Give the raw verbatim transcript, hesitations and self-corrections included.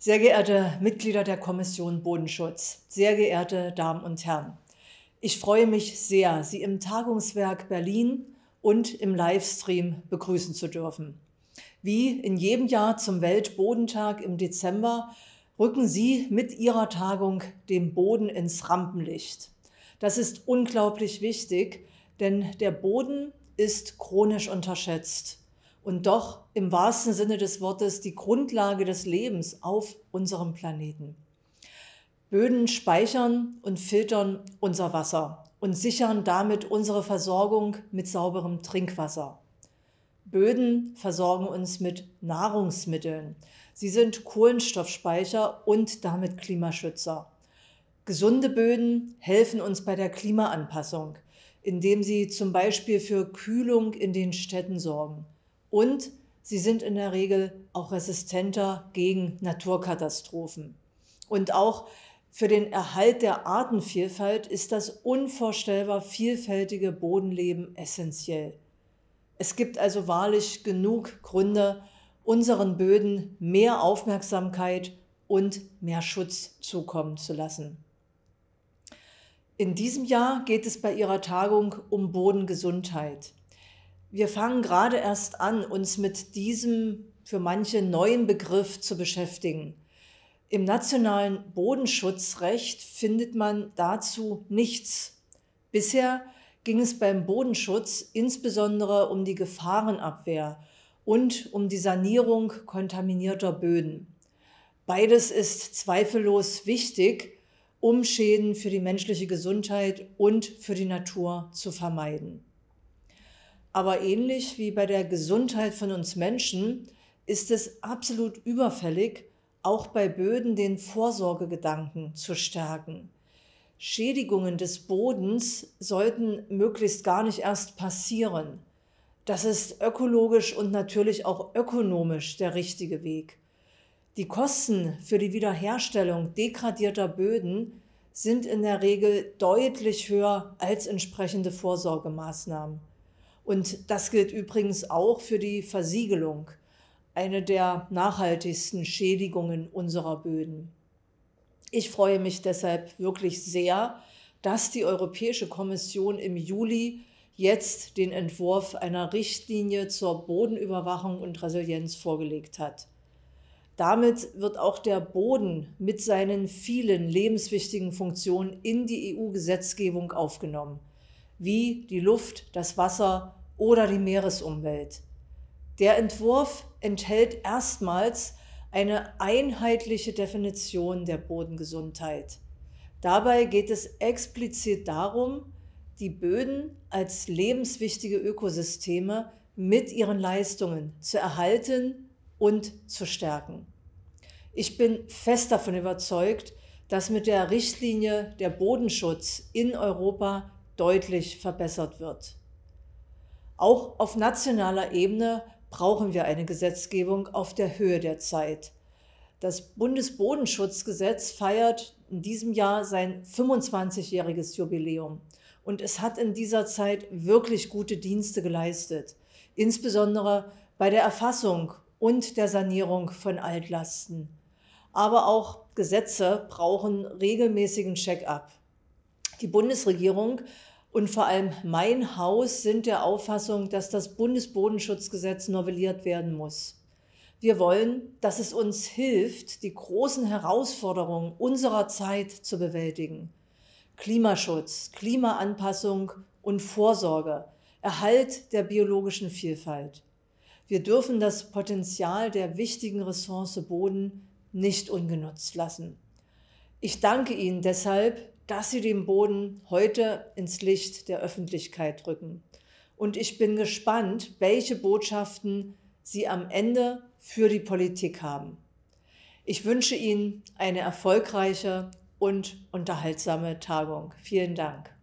Sehr geehrte Mitglieder der Kommission Bodenschutz, sehr geehrte Damen und Herren, ich freue mich sehr, Sie im Tagungswerk Berlin und im Livestream begrüßen zu dürfen. Wie in jedem Jahr zum Weltbodentag im Dezember rücken Sie mit Ihrer Tagung den Boden ins Rampenlicht. Das ist unglaublich wichtig, denn der Boden ist chronisch unterschätzt und doch im wahrsten Sinne des Wortes die Grundlage des Lebens auf unserem Planeten. Böden speichern und filtern unser Wasser und sichern damit unsere Versorgung mit sauberem Trinkwasser. Böden versorgen uns mit Nahrungsmitteln. Sie sind Kohlenstoffspeicher und damit Klimaschützer. Gesunde Böden helfen uns bei der Klimaanpassung, indem sie zum Beispiel für Kühlung in den Städten sorgen. Und sie sind in der Regel auch resistenter gegen Naturkatastrophen. Und auch für den Erhalt der Artenvielfalt ist das unvorstellbar vielfältige Bodenleben essentiell. Es gibt also wahrlich genug Gründe, unseren Böden mehr Aufmerksamkeit und mehr Schutz zukommen zu lassen. In diesem Jahr geht es bei Ihrer Tagung um Bodengesundheit. Wir fangen gerade erst an, uns mit diesem für manche neuen Begriff zu beschäftigen. Im nationalen Bodenschutzrecht findet man dazu nichts. Bisher ging es beim Bodenschutz insbesondere um die Gefahrenabwehr und um die Sanierung kontaminierter Böden. Beides ist zweifellos wichtig, um Schäden für die menschliche Gesundheit und für die Natur zu vermeiden. Aber ähnlich wie bei der Gesundheit von uns Menschen ist es absolut überfällig, auch bei Böden den Vorsorgegedanken zu stärken. Schädigungen des Bodens sollten möglichst gar nicht erst passieren. Das ist ökologisch und natürlich auch ökonomisch der richtige Weg. Die Kosten für die Wiederherstellung degradierter Böden sind in der Regel deutlich höher als entsprechende Vorsorgemaßnahmen. Und das gilt übrigens auch für die Versiegelung, eine der nachhaltigsten Schädigungen unserer Böden. Ich freue mich deshalb wirklich sehr, dass die Europäische Kommission im Juli jetzt den Entwurf einer Richtlinie zur Bodenüberwachung und Resilienz vorgelegt hat. Damit wird auch der Boden mit seinen vielen lebenswichtigen Funktionen in die E U-Gesetzgebung aufgenommen, wie die Luft, das Wasser oder die Meeresumwelt. Der Entwurf enthält erstmals eine einheitliche Definition der Bodengesundheit. Dabei geht es explizit darum, die Böden als lebenswichtige Ökosysteme mit ihren Leistungen zu erhalten und zu stärken. Ich bin fest davon überzeugt, dass mit der Richtlinie der Bodenschutz in Europa deutlich verbessert wird. Auch auf nationaler Ebene brauchen wir eine Gesetzgebung auf der Höhe der Zeit. Das Bundesbodenschutzgesetz feiert in diesem Jahr sein fünfundzwanzigjähriges Jubiläum und es hat in dieser Zeit wirklich gute Dienste geleistet, insbesondere bei der Erfassung und der Sanierung von Altlasten. Aber auch Gesetze brauchen regelmäßigen Check-up. Die Bundesregierung und vor allem mein Haus sind der Auffassung, dass das Bundesbodenschutzgesetz novelliert werden muss. Wir wollen, dass es uns hilft, die großen Herausforderungen unserer Zeit zu bewältigen. Klimaschutz, Klimaanpassung und Vorsorge, Erhalt der biologischen Vielfalt. Wir dürfen das Potenzial der wichtigen Ressource Boden nicht ungenutzt lassen. Ich danke Ihnen deshalb, dass Sie den Boden heute ins Licht der Öffentlichkeit rücken. Und ich bin gespannt, welche Botschaften Sie am Ende für die Politik haben. Ich wünsche Ihnen eine erfolgreiche und unterhaltsame Tagung. Vielen Dank.